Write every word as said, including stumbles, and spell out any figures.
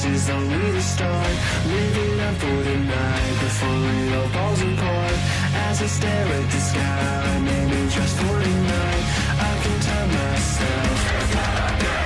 is only the start. Living up for the night before it all falls apart. As I stare at the sky, maybe just for tonight, I can tell myself